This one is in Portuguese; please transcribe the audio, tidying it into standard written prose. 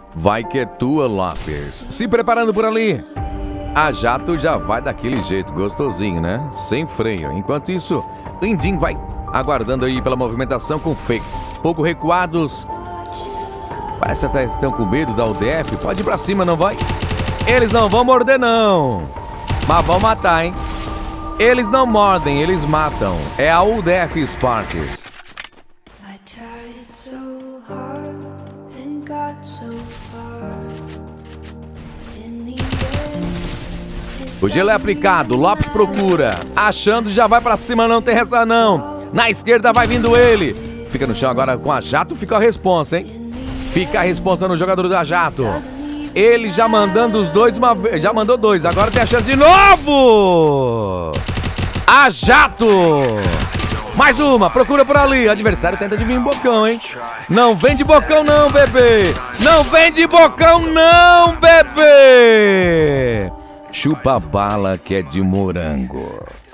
Vai que é tua, Lopes. Se preparando por ali. A Jato já vai daquele jeito, gostosinho, né? Sem freio. Enquanto isso, o Indim vai aguardando aí pela movimentação com Fake. Pouco recuados. Parece até estão com medo da UDF. Pode ir pra cima, não vai? Eles não vão morder, não. Mas vão matar, hein? Eles não mordem, eles matam. É a UDF Sparks. O gelo é aplicado, Lopes procura. Achando, já vai pra cima, não tem essa não. Na esquerda vai vindo ele. Fica no chão agora com a Jato, fica a responsa, hein? Fica a responsa no jogador da Jato. Ele já mandando os dois uma vez. Já mandou dois, agora tem a chance de novo. A Jato. Mais uma, procura por ali. O adversário tenta de vir em bocão, hein? Não vem de bocão não, bebê. Não vem de bocão não, bebê. Chupa a bala que é de morango.